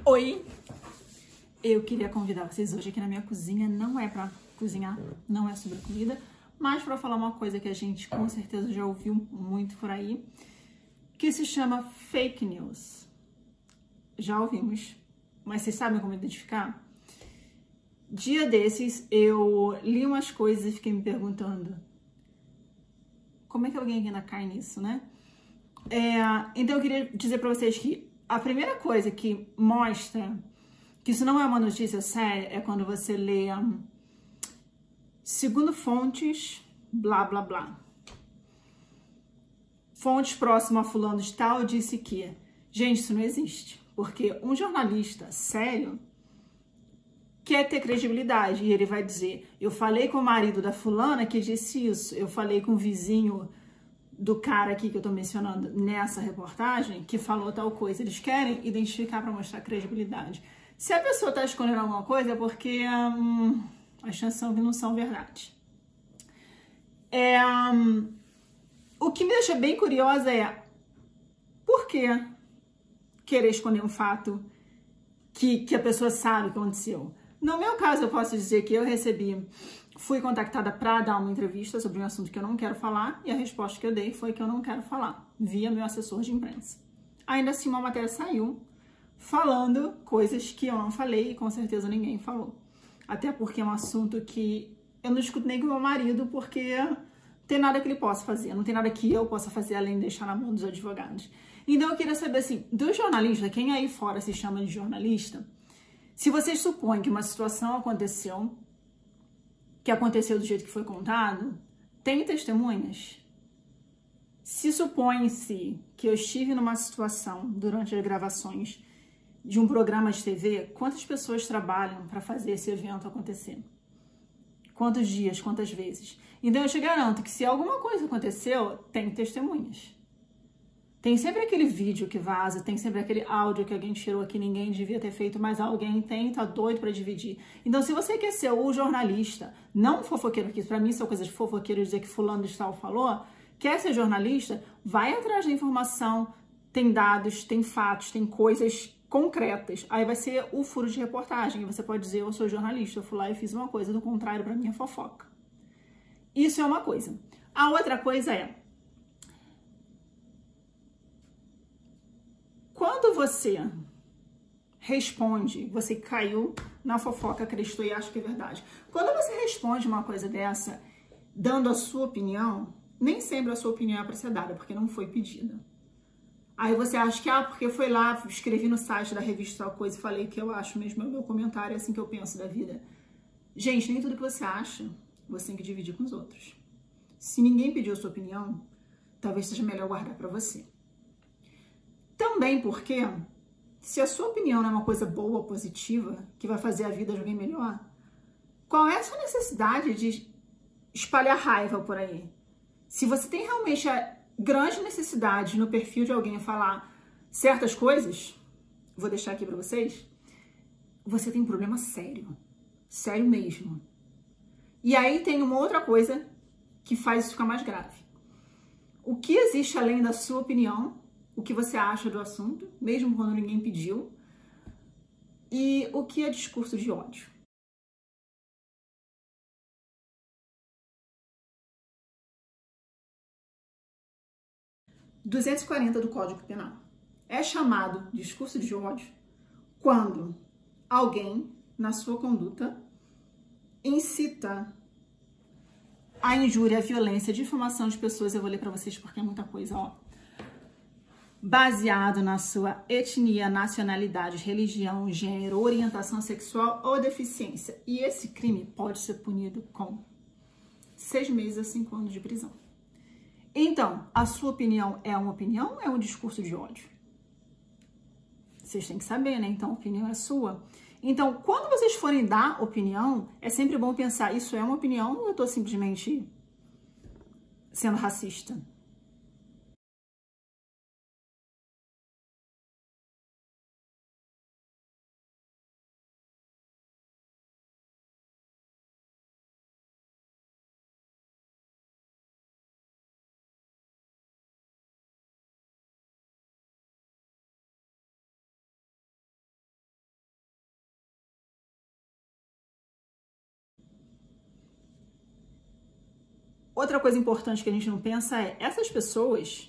Oi! Eu queria convidar vocês hoje aqui na minha cozinha. Não é pra cozinhar, não é sobre comida, mas pra falar uma coisa que a gente com certeza já ouviu muito por aí, que se chama fake news. Já ouvimos, mas vocês sabem como identificar? Dia desses eu li umas coisas e fiquei me perguntando como é que alguém ainda cai nisso, né? Então eu queria dizer pra vocês que a primeira coisa que mostra que isso não é uma notícia séria é quando você lê segundo fontes, blá, blá, blá. Fontes próximas a fulano de tal disse que... Gente, isso não existe. Porque um jornalista sério quer ter credibilidade. E ele vai dizer, eu falei com o marido da fulana que disse isso. Eu falei com o vizinho do cara aqui que eu tô mencionando nessa reportagem que falou tal coisa. Eles querem identificar para mostrar credibilidade. Se a pessoa tá escondendo alguma coisa é porque as chances são que não são verdade. O que me deixa bem curiosa é por que querer esconder um fato que a pessoa sabe que aconteceu. No meu caso, eu posso dizer que eu fui contactada para dar uma entrevista sobre um assunto que eu não quero falar e a resposta que eu dei foi que eu não quero falar, via meu assessor de imprensa. Ainda assim, uma matéria saiu falando coisas que eu não falei e com certeza ninguém falou. Até porque é um assunto que eu não discuto nem com meu marido, porque não tem nada que ele possa fazer, não tem nada que eu possa fazer além de deixar na mão dos advogados. Então eu queria saber assim, do jornalista, quem aí fora se chama de jornalista, se vocês supõem que uma situação aconteceu, que aconteceu do jeito que foi contado, tem testemunhas? Se supõe-se que eu estive numa situação durante as gravações de um programa de TV, quantas pessoas trabalham para fazer esse evento acontecer? Quantos dias, quantas vezes? Então eu te garanto que se alguma coisa aconteceu, tem testemunhas. Tem sempre aquele vídeo que vaza, tem sempre aquele áudio que alguém tirou que ninguém devia ter feito, mas alguém tem, tá doido para dividir. Então se você quer ser o jornalista, não fofoqueiro, que para mim são coisas de fofoqueiro dizer que fulano de tal falou, quer ser jornalista, vai atrás da informação, tem dados, tem fatos, tem coisas concretas. Aí vai ser o furo de reportagem. E você pode dizer, eu sou jornalista, eu fui lá e fiz uma coisa, do contrário, para mim é fofoca. Isso é uma coisa. A outra coisa é, quando você responde, você caiu na fofoca, acreditou e acha que é verdade. Quando você responde uma coisa dessa, dando a sua opinião, nem sempre a sua opinião é para ser dada, porque não foi pedida. Aí você acha que, porque foi lá, escrevi no site da revista tal coisa e falei que eu acho mesmo, é o meu comentário, é assim que eu penso da vida. Gente, nem tudo que você acha, você tem que dividir com os outros. Se ninguém pediu a sua opinião, talvez seja melhor guardar para você. Também porque, se a sua opinião não é uma coisa boa, positiva, que vai fazer a vida de alguém melhor, qual é a sua necessidade de espalhar raiva por aí? Se você tem realmente a grande necessidade no perfil de alguém falar certas coisas, vou deixar aqui pra vocês, você tem um problema sério. Sério mesmo. E aí tem uma outra coisa que faz isso ficar mais grave. O que existe além da sua opinião, o que você acha do assunto, mesmo quando ninguém pediu, e o que é discurso de ódio. Artigo 240 do Código Penal. É chamado discurso de ódio quando alguém, na sua conduta, incita a injúria, a violência, a difamação de pessoas. Eu vou ler para vocês porque é muita coisa, ó. Baseado na sua etnia, nacionalidade, religião, gênero, orientação sexual ou deficiência. E esse crime pode ser punido com 6 meses a 5 anos de prisão. Então, a sua opinião é uma opinião ou é um discurso de ódio? Vocês têm que saber, né? Então, a opinião é sua. Então, quando vocês forem dar opinião, é sempre bom pensar, isso é uma opinião ou eu tô simplesmente sendo racista? Outra coisa importante que a gente não pensa é, essas pessoas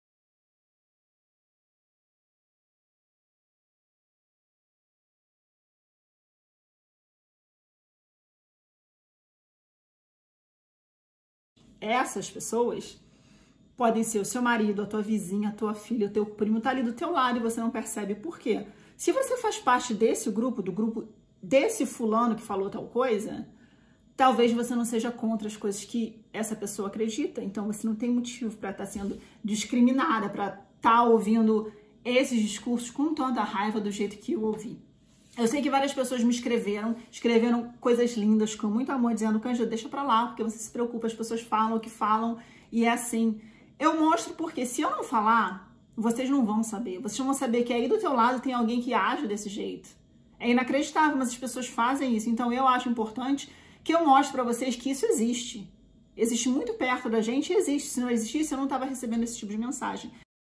podem ser o seu marido, a tua vizinha, a tua filha, o teu primo, tá ali do teu lado e você não percebe por quê. Se você faz parte desse grupo, do grupo desse fulano que falou tal coisa, talvez você não seja contra as coisas que essa pessoa acredita. Então você não tem motivo para estar sendo discriminada, para estar ouvindo esses discursos com tanta raiva do jeito que eu ouvi. Eu sei que várias pessoas me escreveram coisas lindas, com muito amor, dizendo, Cândida, deixa pra lá, porque você se preocupa, as pessoas falam o que falam, e é assim. Eu mostro porque se eu não falar, vocês não vão saber. Vocês vão saber que aí do teu lado tem alguém que age desse jeito. É inacreditável, mas as pessoas fazem isso. Então eu acho importante que eu mostre pra vocês que isso existe. Existe muito perto da gente e existe. Se não existisse, eu não estava recebendo esse tipo de mensagem.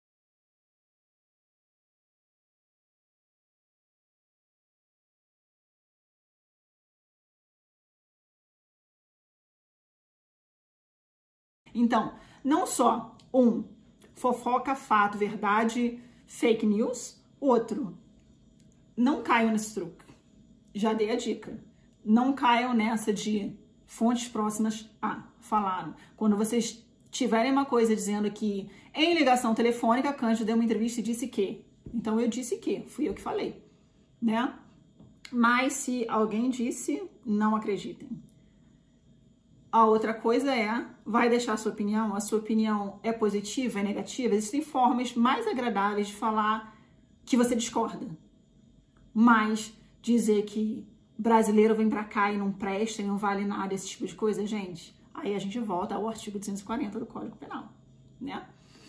Então, não só fofoca, fato, verdade, fake news. Outro, não caiam nesse truque. Já dei a dica. Não caiam nessa de fontes próximas falaram. Quando vocês tiverem uma coisa dizendo que em ligação telefônica, a Cândida deu uma entrevista e disse que. Então eu disse que, fui eu que falei, né? Mas se alguém disse, não acreditem. A outra coisa é, vai deixar a sua opinião é positiva, é negativa? Existem formas mais agradáveis de falar que você discorda. Mas dizer que brasileiro vem pra cá e não presta e não vale nada, esse tipo de coisa, gente, aí a gente volta ao artigo 240 do Código Penal, né?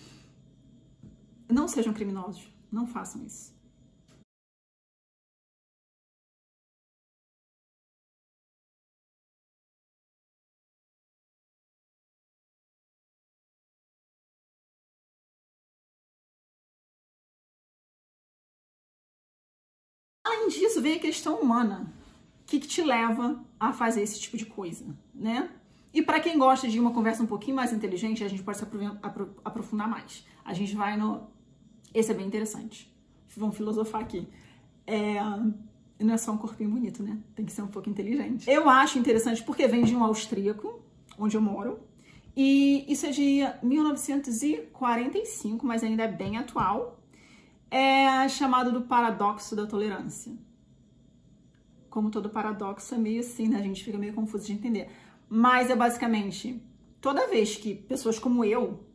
Não sejam criminosos, não façam isso. Além disso, vem a questão humana. O que te leva a fazer esse tipo de coisa, né? E para quem gosta de uma conversa um pouquinho mais inteligente, a gente pode se aprofundar mais. A gente vai no... Esse é bem interessante. Vamos filosofar aqui. Não é só um corpinho bonito, né? Tem que ser um pouco inteligente. Eu acho interessante porque vem de um austríaco, onde eu moro. E isso é de 1945, mas ainda é bem atual. É chamado do paradoxo da tolerância. Como todo paradoxo é meio assim, né? A gente fica meio confuso de entender. Mas é basicamente, toda vez que pessoas como eu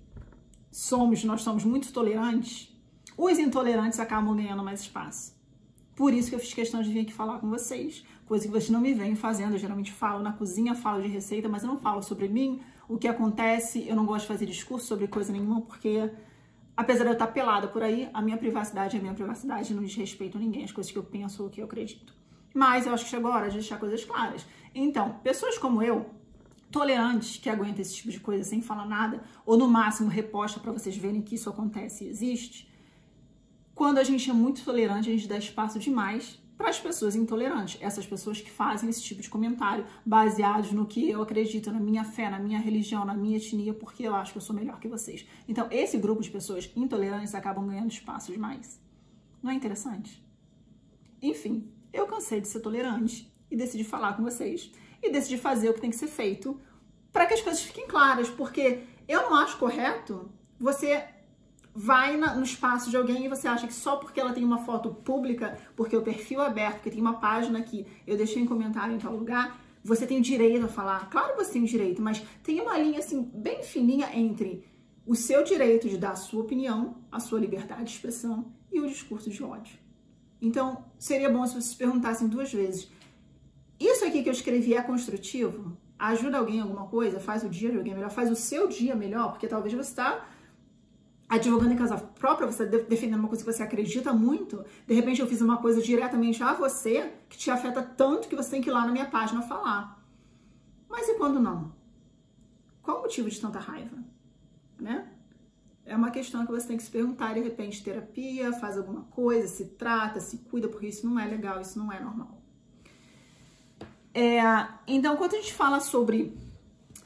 nós somos muito tolerantes, os intolerantes acabam ganhando mais espaço. Por isso que eu fiz questão de vir aqui falar com vocês, coisa que vocês não me vêm fazendo. Eu geralmente falo na cozinha, falo de receita, mas eu não falo sobre mim, o que acontece. Eu não gosto de fazer discurso sobre coisa nenhuma, porque apesar de eu estar pelada por aí, a minha privacidade é a minha privacidade, não desrespeito a ninguém, as coisas que eu penso ou que eu acredito. Mas eu acho que chegou a hora de deixar coisas claras. Então, pessoas como eu, tolerantes, que aguentam esse tipo de coisa sem falar nada, ou no máximo reposta para vocês verem que isso acontece e existe, quando a gente é muito tolerante, a gente dá espaço demais para as pessoas intolerantes. Essas pessoas que fazem esse tipo de comentário baseados no que eu acredito, na minha fé, na minha religião, na minha etnia, porque eu acho que eu sou melhor que vocês. Então, esse grupo de pessoas intolerantes acabam ganhando espaço demais. Não é interessante? Enfim, eu cansei de ser tolerante e decidi falar com vocês e decidi fazer o que tem que ser feito para que as coisas fiquem claras, porque eu não acho correto você vai no espaço de alguém e você acha que só porque ela tem uma foto pública, porque o perfil é aberto, porque tem uma página que eu deixei um comentário em tal lugar, você tem o direito a falar. Claro que você tem o direito, mas tem uma linha assim bem fininha entre o seu direito de dar a sua opinião, a sua liberdade de expressão e o discurso de ódio. Então, seria bom se vocês perguntassem duas vezes: isso aqui que eu escrevi é construtivo? Ajuda alguém em alguma coisa? Faz o dia de alguém melhor? Faz o seu dia melhor? Porque talvez você está advogando em causa própria, você está defendendo uma coisa que você acredita muito. De repente eu fiz uma coisa diretamente a você, que te afeta tanto que você tem que ir lá na minha página falar. Mas e quando não? Qual o motivo de tanta raiva? Né? É uma questão que você tem que se perguntar. De repente, terapia, faz alguma coisa, se trata, se cuida, porque isso não é legal, isso não é normal. Então, quando a gente fala sobre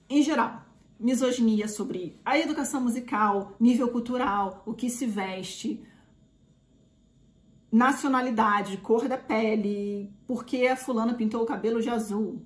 em geral, misoginia sobre a educação musical, nível cultural, o que se veste, nacionalidade, cor da pele, por que a fulana pintou o cabelo de azul.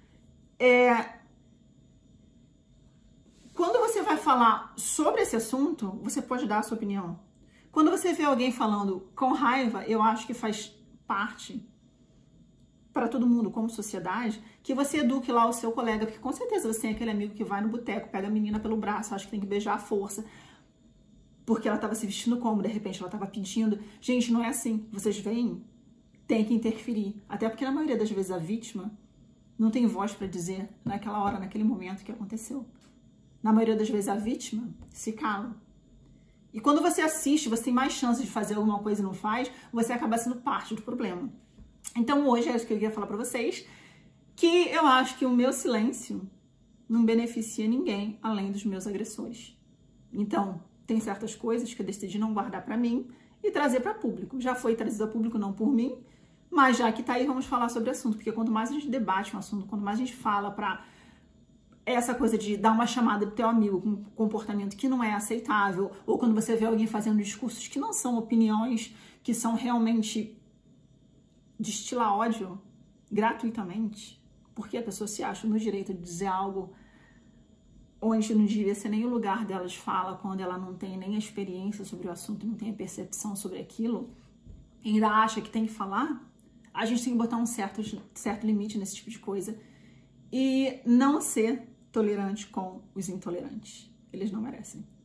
Quando você vai falar sobre esse assunto, você pode dar a sua opinião. Quando você vê alguém falando com raiva, eu acho que faz parte para todo mundo, como sociedade, que você eduque lá o seu colega, porque com certeza você tem aquele amigo que vai no boteco, pega a menina pelo braço, acha que tem que beijar à força, porque ela estava se vestindo como, de repente ela estava pedindo. Gente, não é assim. Vocês veem, tem que interferir. Até porque na maioria das vezes a vítima não tem voz para dizer naquela hora, naquele momento que aconteceu. Na maioria das vezes a vítima se cala. E quando você assiste, você tem mais chances de fazer alguma coisa e não faz, você acaba sendo parte do problema. Então hoje é isso que eu queria falar para vocês, que eu acho que o meu silêncio não beneficia ninguém além dos meus agressores. Então, tem certas coisas que eu decidi não guardar para mim e trazer para público. Já foi trazido a público, não por mim, mas já que tá aí, vamos falar sobre o assunto. Porque quanto mais a gente debate um assunto, quanto mais a gente fala para essa coisa de dar uma chamada pro teu amigo com um comportamento que não é aceitável, ou quando você vê alguém fazendo discursos que não são opiniões, que são realmente destilar ódio gratuitamente, porque a pessoa se acha no direito de dizer algo onde não devia ser nem o lugar dela de fala, quando ela não tem nem a experiência sobre o assunto, não tem a percepção sobre aquilo, e ainda acha que tem que falar, a gente tem que botar um certo limite nesse tipo de coisa e não ser tolerante com os intolerantes. Eles não merecem.